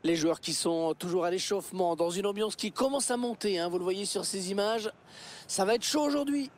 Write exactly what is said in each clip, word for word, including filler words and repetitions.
Les joueurs qui sont toujours à l'échauffement, dans une ambiance qui commence à monter, hein, vous le voyez sur ces images. Ça va être chaud aujourd'hui.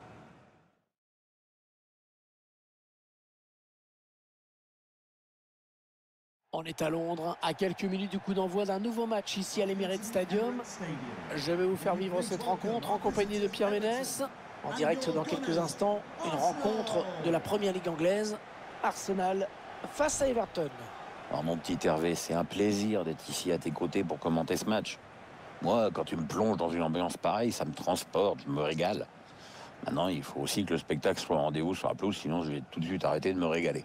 On est à Londres, à quelques minutes du coup d'envoi d'un nouveau match ici à l'Emirates Stadium. Je vais vous faire vivre cette rencontre en compagnie de Pierre Ménès. En direct dans quelques instants, une rencontre de la Première Ligue anglaise. Arsenal face à Everton. Alors mon petit Hervé, c'est un plaisir d'être ici à tes côtés pour commenter ce match. Moi, quand tu me plonges dans une ambiance pareille, ça me transporte, je me régale. Maintenant, il faut aussi que le spectacle soit au rendez-vous sur la pelouse, sinon je vais tout de suite arrêter de me régaler.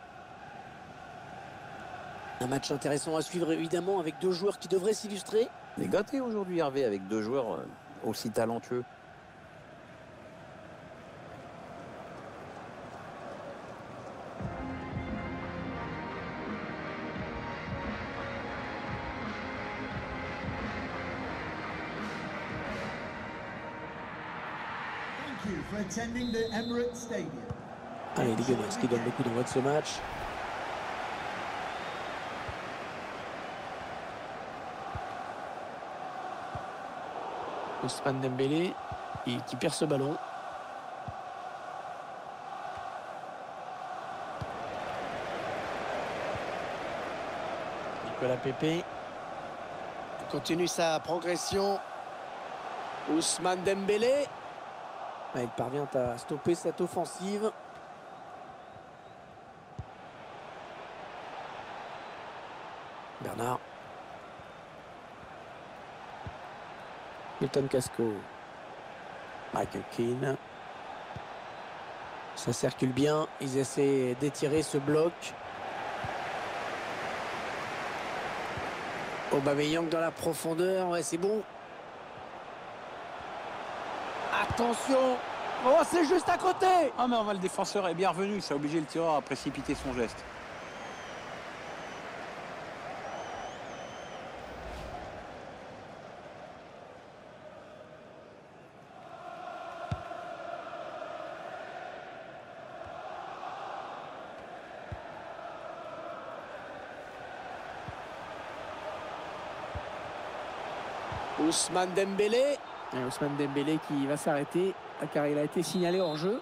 Un match intéressant à suivre évidemment avec deux joueurs qui devraient s'illustrer. On est gâté aujourd'hui, Hervé, avec deux joueurs euh, aussi talentueux. Thank you for attending the Emirates Stadium. Allez, les Gunners qui donnent beaucoup d'envoi de ce match. Ousmane Dembélé qui, qui perd ce ballon. Nicolas Pepe continue sa progression. Ousmane Dembélé. Il parvient à stopper cette offensive. Bernard. Milton Casco. Michael Keane. Ça circule bien. Ils essaient d'étirer ce bloc. Aubameyang dans la profondeur. Ouais, c'est bon. Attention. Oh, c'est juste à côté. Ah mais enfin, le défenseur est bien revenu, ça a obligé le tireur à précipiter son geste. Ousmane Dembélé. Et Ousmane Dembélé qui va s'arrêter car il a été signalé hors jeu.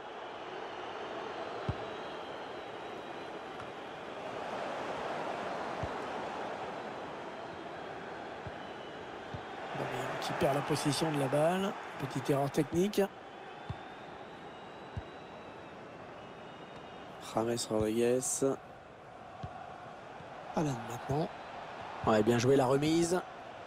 Qui perd la possession de la balle. Petite erreur technique. James Rodriguez. Alan maintenant. Ouais, bien joué la remise.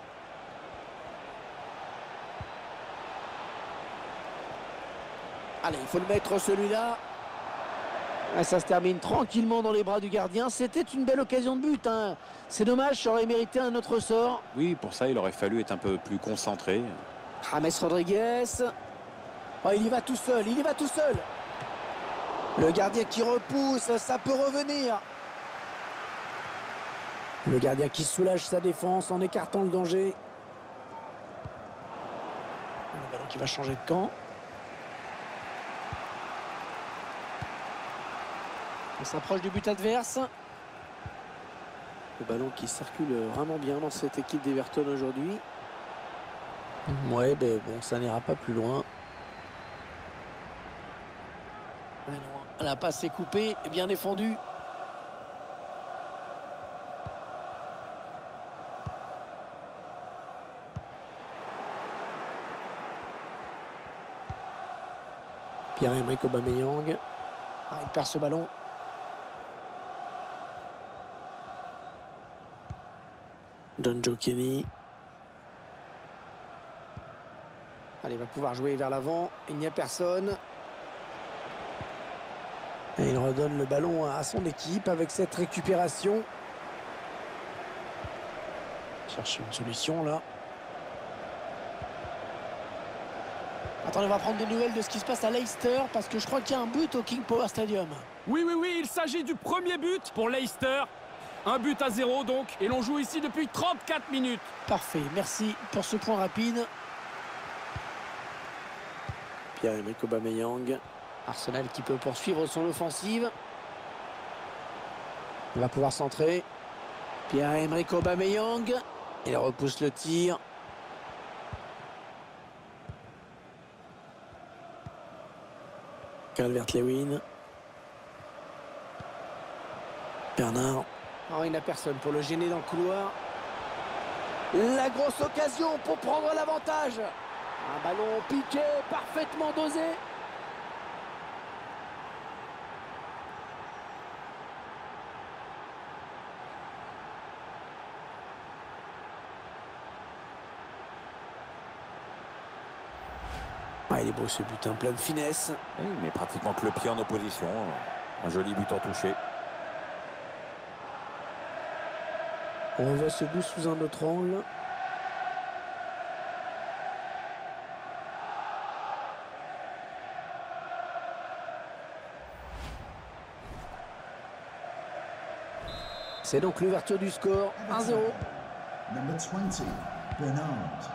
Allez, il faut le mettre celui-là. Ça se termine tranquillement dans les bras du gardien. C'était une belle occasion de but, hein. C'est dommage, ça aurait mérité un autre sort. Oui, pour ça, il aurait fallu être un peu plus concentré. James Rodriguez. Oh, il y va tout seul, il y va tout seul. Le gardien qui repousse, ça peut revenir. Le gardien qui soulage sa défense en écartant le danger. Le ballon qui va changer de camp. On s'approche du but adverse. Le ballon qui circule vraiment bien dans cette équipe d'Everton aujourd'hui. Ouais, ben bon, ça n'ira pas plus loin. La passe est coupée, bien défendue. Pierre-Emerick Aubameyang. Ah, il perd ce ballon. John Joe Kenny. Allez, il va pouvoir jouer vers l'avant. Il n'y a personne. Et il redonne le ballon à son équipe avec cette récupération. Chercher une solution là. Attendez, on va prendre des nouvelles de ce qui se passe à Leicester parce que je crois qu'il y a un but au King Power Stadium. Oui, oui, oui, il s'agit du premier but pour Leicester. Un but à zéro donc, et l'on joue ici depuis trente-quatre minutes. Parfait, merci pour ce point rapide. Pierre-Emerick Aubameyang. Arsenal qui peut poursuivre son offensive. Il va pouvoir centrer. Pierre-Emerick Aubameyang. Il repousse le tir. Calvert-Lewin. Bernard. Oh, il n'a personne pour le gêner dans le couloir. La grosse occasion pour prendre l'avantage. Un ballon piqué, parfaitement dosé. Ah, il est beau ce but, en pleine finesse. Oui, mais pratiquement que le pied en opposition. Un joli but en touché. On voit ce but sous un autre angle. C'est donc l'ouverture du score, un zéro. Number twenty, Bernard.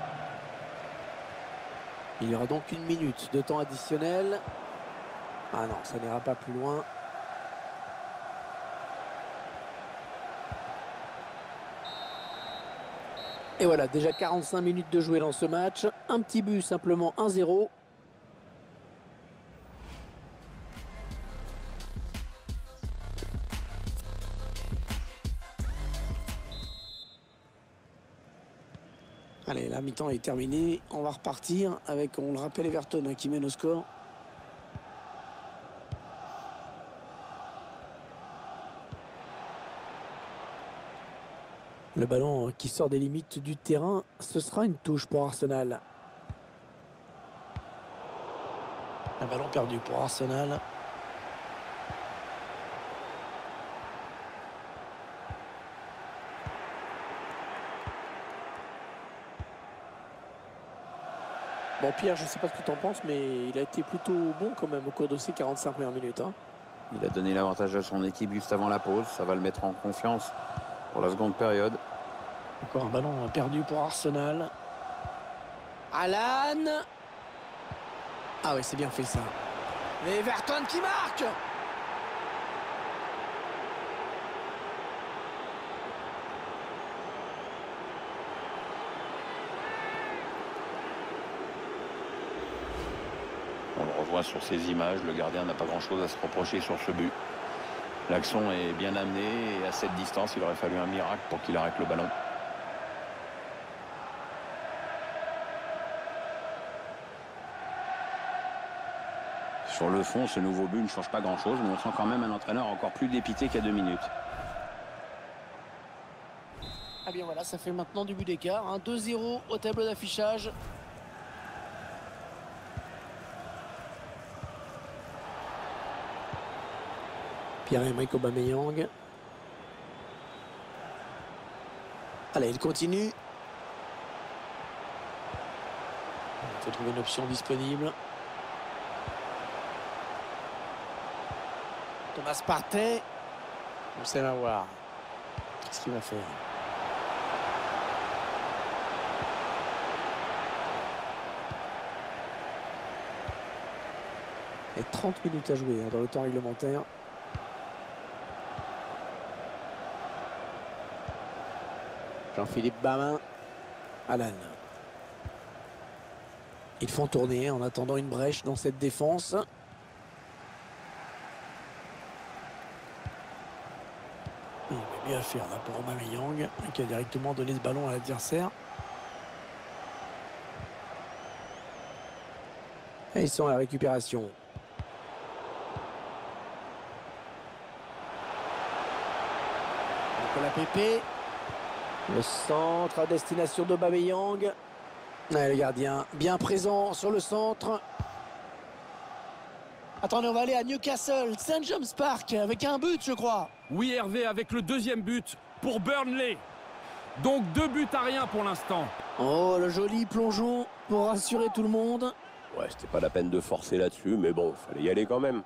Il y aura donc une minute de temps additionnel. Ah non, ça n'ira pas plus loin. Et voilà, déjà quarante-cinq minutes de jouer dans ce match. Un petit but, simplement un zéro. Allez, la mi-temps est terminée. On va repartir avec, on le rappelle, Everton hein, qui mène au score. Le ballon qui sort des limites du terrain, ce sera une touche pour Arsenal. Un ballon perdu pour Arsenal. Bon Pierre, je ne sais pas ce que tu en penses, mais il a été plutôt bon quand même au cours de ces quarante-cinq premières minutes. Hein. Il a donné l'avantage à son équipe juste avant la pause. Ça va le mettre en confiance pour la seconde période. Encore un ballon perdu pour Arsenal. Alan. Ah oui, c'est bien fait ça. Mais Everton qui marque. On le revoit sur ces images. Le gardien n'a pas grand-chose à se reprocher sur ce but. L'action est bien amenée et à cette distance, il aurait fallu un miracle pour qu'il arrête le ballon. Sur le fond, ce nouveau but ne change pas grand-chose, mais on sent quand même un entraîneur encore plus dépité qu'il y a deux minutes. Ah bien voilà, ça fait maintenant du but d'écart. Hein. deux zéro au tableau d'affichage. Pierre-Emerick Aubameyang. Allez, il continue. Il faut trouver une option disponible. Thomas Partey. On sait la voir. Qu'est-ce qu'il va faire? Et trente minutes à jouer hein, dans le temps réglementaire. Jean-Philippe Bamin. Alan. Ils font tourner en attendant une brèche dans cette défense. Il va bien faire là pour Aubameyang qui a directement donné ce ballon à l'adversaire. Et ils sont à la récupération. Nicolas Pepe. Le centre à destination d'Aubameyang. Le gardien bien présent sur le centre. Attendez, on va aller à Newcastle, Saint James Park, avec un but, je crois. Oui, Hervé, avec le deuxième but pour Burnley. Donc deux buts à rien pour l'instant. Oh, le joli plongeon pour rassurer tout le monde. Ouais, c'était pas la peine de forcer là-dessus, mais bon, fallait y aller quand même.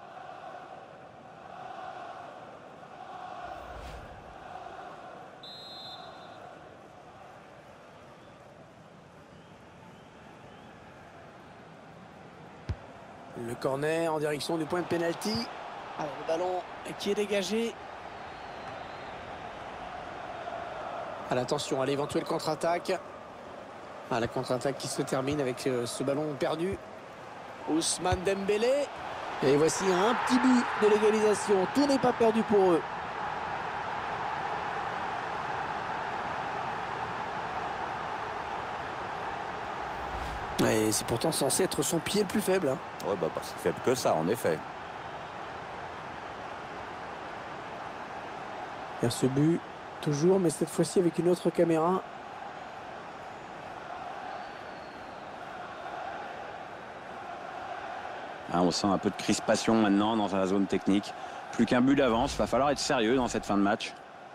Le corner en direction du point de pénalty. Alors, le ballon qui est dégagé. À l'attention à l'éventuelle contre-attaque. À la contre-attaque qui se termine avec euh, ce ballon perdu. Ousmane Dembélé. Et voici un petit but de l'égalisation. Tout n'est pas perdu pour eux. Et c'est pourtant censé être son pied le plus faible. Hein. Ouais, bah, pas si faible que ça, en effet. Il y a ce but, toujours, mais cette fois-ci avec une autre caméra. Hein, on sent un peu de crispation maintenant dans la zone technique. Plus qu'un but d'avance, va falloir être sérieux dans cette fin de match.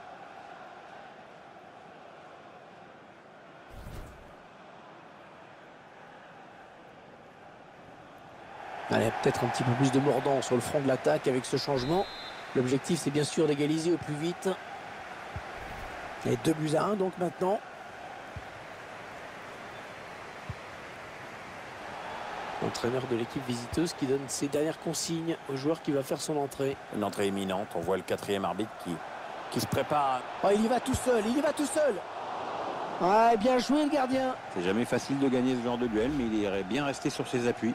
Allez, peut-être un petit peu plus de mordant sur le front de l'attaque avec ce changement. L'objectif, c'est bien sûr d'égaliser au plus vite. Et deux buts à un, donc maintenant. L'entraîneur de l'équipe visiteuse qui donne ses dernières consignes au joueur qui va faire son entrée. Une entrée imminente, on voit le quatrième arbitre qui, qui se prépare. Oh, il y va tout seul, il y va tout seul. Ouais, bien joué le gardien. C'est jamais facile de gagner ce genre de duel, mais il irait bien rester sur ses appuis.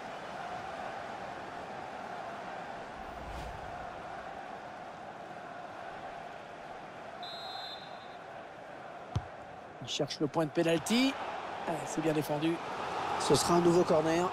Il cherche le point de pénalty. Ah, c'est bien défendu. Ce sera un nouveau corner.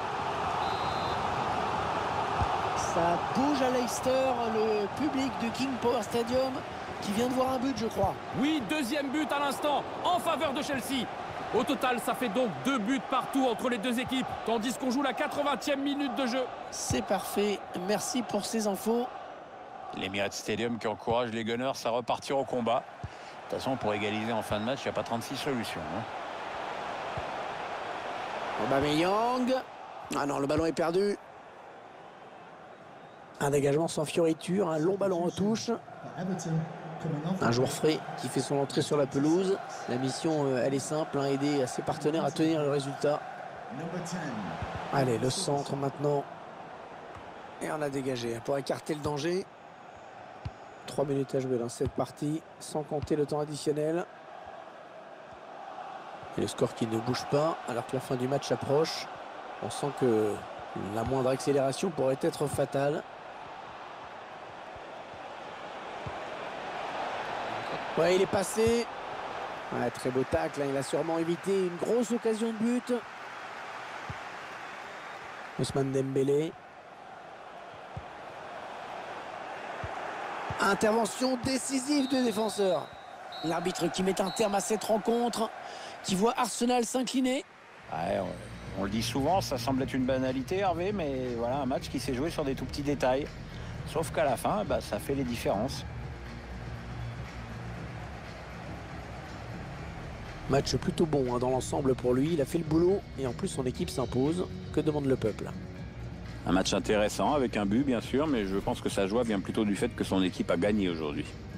Ça bouge à Leicester, le public du King Power Stadium qui vient de voir un but, je crois. Oui, deuxième but à l'instant en faveur de Chelsea. Au total, ça fait donc deux buts partout entre les deux équipes, tandis qu'on joue la quatre-vingtième minute de jeu. C'est parfait. Merci pour ces infos. L'Emirates Stadium qui encourage les Gunners à repartir au combat. De toute façon, pour égaliser en fin de match, il n'y a pas trente-six solutions. Hein. Aubameyang. Ah non, le ballon est perdu. Un dégagement sans fioriture, un long ballon en touche. Un joueur frais qui fait son entrée sur la pelouse. La mission, euh, elle est simple, hein, aider ses partenaires à tenir le résultat. Allez, le centre maintenant. Et on a dégagé pour écarter le danger. Trois minutes à jouer dans cette partie, sans compter le temps additionnel. Et le score qui ne bouge pas, alors que la fin du match approche. On sent que la moindre accélération pourrait être fatale. Ouais, il est passé. Ouais, très beau tacle, hein. Il a sûrement évité une grosse occasion de but. Ousmane Dembélé. Intervention décisive de défenseur. L'arbitre qui met un terme à cette rencontre, qui voit Arsenal s'incliner. Ouais, on, on le dit souvent, ça semble être une banalité, Hervé, mais voilà, un match qui s'est joué sur des tout petits détails. Sauf qu'à la fin, bah, ça fait les différences. Match plutôt bon hein, dans l'ensemble pour lui. Il a fait le boulot et en plus son équipe s'impose. Que demande le peuple? Un match intéressant avec un but, bien sûr, mais je pense que sa joie vient plutôt du fait que son équipe a gagné aujourd'hui.